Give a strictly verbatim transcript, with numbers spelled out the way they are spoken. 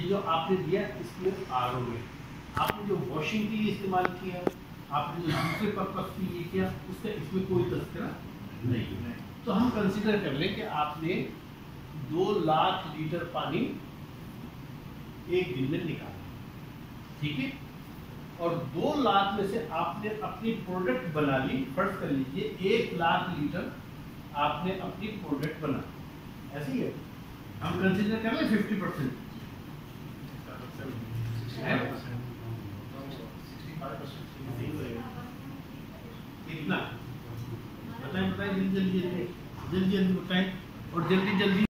जो आपने दिया इसमें आर ओ में आपने जो वॉशिंग के लिए इस्तेमाल किया, आपने जो दूसरे पर्पज के लिए किया, उसका इसमें कोई तस्करा नहीं है। तो हम कंसीडर कर लें कि आपने दो लाख लीटर पानी एक दिन में निकाला, ठीक है, और दो लाख में से आपने अपनी प्रोडक्ट बना ली। फर्ज कर लीजिए एक लाख लीटर आपने अपनी प्रोडक्ट बना, ऐसे ही है। हम कंसीडर कर लें फिफ्टी परसेंट इतना बताएं बताएं जल्दी जल्दी जल्दी जल्दी जल्दी बताएं और जल्दी जल्दी